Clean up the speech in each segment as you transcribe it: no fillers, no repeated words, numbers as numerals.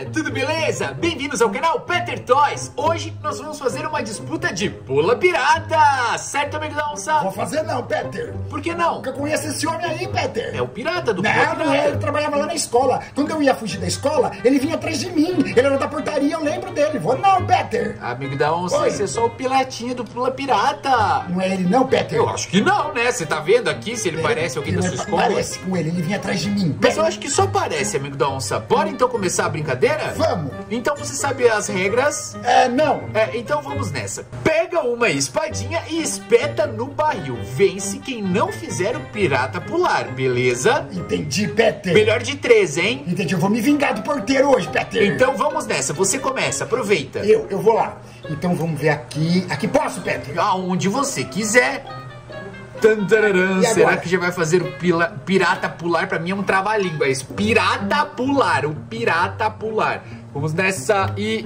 tudo beleza? Bem-vindos ao canal Peter Toys. Hoje nós vamos fazer uma disputa de pula pirata. Certo, amigo da onça? Vou fazer não, Peter. Por que não? Porque eu conheço esse homem aí, Peter. É o pirata do pula pirata. Não é, ele trabalhava lá na escola. Quando eu ia fugir da escola, ele vinha atrás de mim. Ele era da portaria, eu lembro dele. Vou não, Peter. Amigo da onça, Oi. esse é só o piratinha do pula pirata. Não é ele não, Peter? Eu acho que não, né? Você tá vendo aqui se ele parece alguém da sua escola? Parece com ele vinha atrás de mim. Mas eu acho que só parece, amigo da onça. Bora então começar a brincadeira? Vamos. Então você sabe as regras? Não. Então vamos nessa. Pega uma espadinha e espeta no barril. Vence quem não fizer o pirata pular, beleza? Entendi, Peter. Melhor de 3, hein? Entendi, eu vou me vingar do porteiro hoje, Peter. Então vamos nessa, você começa, aproveita. Eu vou lá. Então vamos ver aqui. Aqui posso, Peter? Aonde você quiser. Tantararã, será que já vai fazer o pirata pular? Pra mim é um trava-língua. É pirata pular, o pirata pular. Vamos nessa e...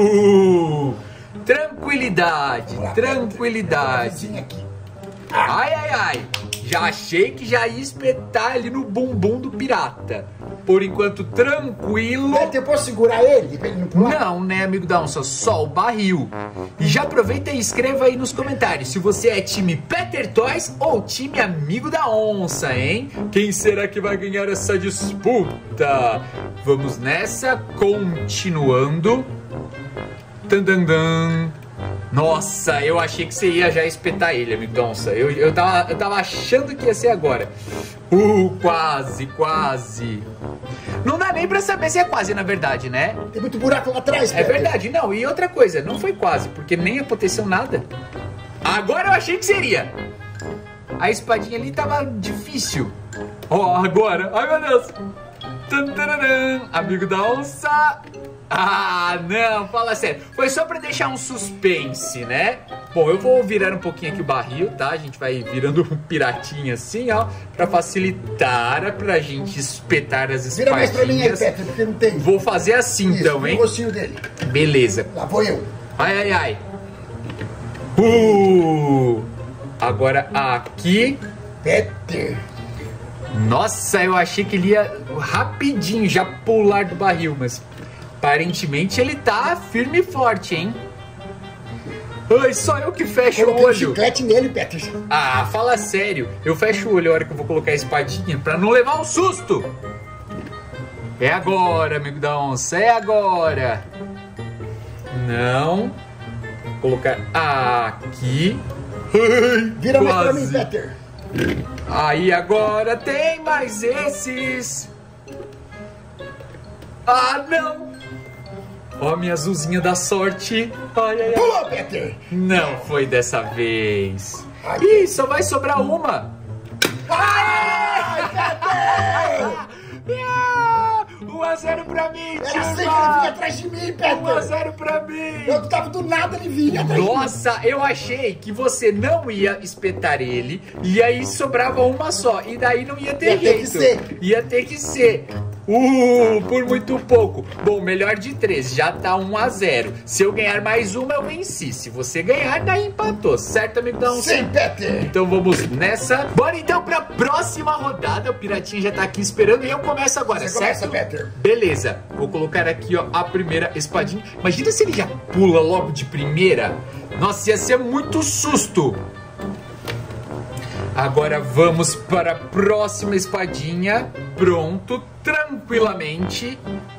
tranquilidade, Lá, tranquilidade. Peter, aqui. Ai, ai, ai. Já achei que já ia espetar ali no bumbum do pirata. Por enquanto, tranquilo. Peter, eu posso segurar ele pra ele não pular? Não, né, amigo da onça? Só o barril. E já aproveita e escreva aí nos comentários se você é time Peter Toys ou time amigo da onça, hein? Quem será que vai ganhar essa disputa? Vamos nessa, continuando. Tandandan. Nossa, eu achei que você ia já espetar ele, amigo da onça. Eu tava achando que ia ser agora. Quase, quase. Não dá nem pra saber se é quase, na verdade, né? Tem muito buraco lá atrás, Peter. É verdade, não. E outra coisa, não foi quase, porque nem aconteceu nada. Agora eu achei que seria. A espadinha ali tava difícil. Agora. Ai, meu Deus. Tantararã. Amigo da onça. Não, fala sério. Foi só pra deixar um suspense, né? Bom, eu vou virar um pouquinho aqui o barril, tá? A gente vai virando um piratinho assim, ó, pra facilitar pra gente espetar as espadinhas. Vira mais pra mim aí, Peter, porque não tem. Vou fazer assim, Isso, então, hein? o rostinho dele. Beleza. Lá vou eu. Ai, ai, ai. Agora aqui. Peter. Nossa, eu achei que ele ia rapidinho já pular do barril, mas aparentemente ele tá firme e forte, hein? Ai, só eu que fecho o Coloquei um olho. chiclete nele, Peter. Fala sério. Eu fecho o olho a hora que eu vou colocar a espadinha pra não levar um susto. É agora, amigo da onça, é agora. Não. Vou colocar aqui. Vira mais pra Quase. mim, Peter. Aí agora tem mais esses. Não. Ó, minha azulzinha da sorte. Ai, ai, ai. Pula, Peter. Não foi dessa vez. Ai. Ih, só vai sobrar uma. Ai, Peter. 1-0 pra mim, Era assim que ele vinha atrás de mim, Peter. 1-0 pra mim. Eu tava do nada, ele vinha atrás de mim. Nossa, eu achei que você não ia espetar ele e aí sobrava uma só. E daí não ia ter Ia ter que jeito. ser. Ia ter que ser. Por muito pouco. Bom, melhor de 3, já tá 1-0. Se eu ganhar mais uma, eu venci. Se você ganhar, daí empatou. Certo, amigo da onça? Sim, Peter. Então vamos nessa. Bora então pra próxima rodada. O piratinha já tá aqui esperando e eu começo agora, Você certo? começa, Peter. Beleza. Vou colocar aqui, ó, a primeira espadinha. Imagina se ele já pula logo de primeira. Nossa, ia ser muito susto. Agora vamos para a próxima espadinha. Pronto, tranquilamente.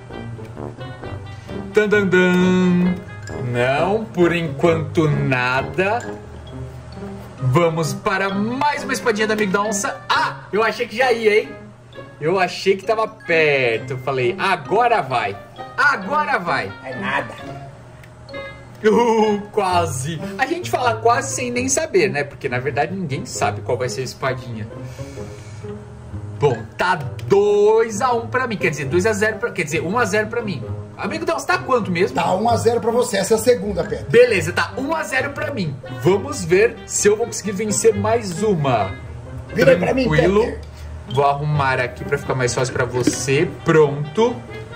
Tandandan. Não, por enquanto nada. Vamos para mais uma espadinha do amigo da onça. Eu achei que já ia, hein? Eu achei que tava perto. Eu falei, agora vai. Agora vai. É nada. Quase. A gente fala quase sem nem saber, né? Porque na verdade ninguém sabe qual vai ser a espadinha. Bom, tá 2-1 pra mim. Quer dizer, 2-0 pra... Quer dizer, 1-0 pra mim. Amigo Deus, tá quanto mesmo? Tá 1-0 pra você, essa é a segunda, Peter. Beleza, tá 1-0 pra mim. Vamos ver se eu vou conseguir vencer mais uma. Vira pra mim, Tranquilo. Peter. Vou arrumar aqui pra ficar mais fácil pra você. Pronto.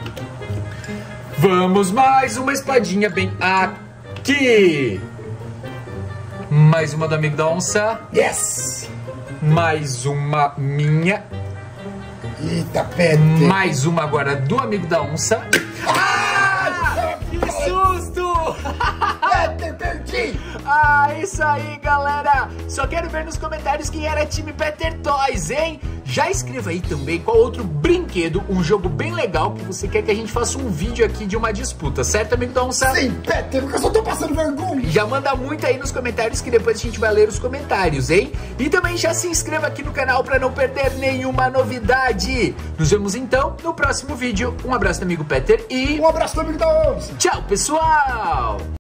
Vamos, mais uma espadinha bem aqui. Mais uma do amigo da onça. Yes! Mais uma minha. Eita, Peter. Mais uma agora do amigo da onça. Ah! Peter, perdi! Ah, isso aí, galera! Só quero ver nos comentários quem era time Peter Toys, hein? Já escreva aí também qual outro brinquedo, um jogo bem legal que você quer que a gente faça um vídeo aqui de uma disputa, certo, amigo da Onça? Sim, Peter, porque eu só tô passando vergonha. Já manda muito aí nos comentários que depois a gente vai ler os comentários, hein? E também já se inscreva aqui no canal para não perder nenhuma novidade. Nos vemos então no próximo vídeo. Um abraço do amigo Peter e... Um abraço do amigo da Onça. Tchau, pessoal!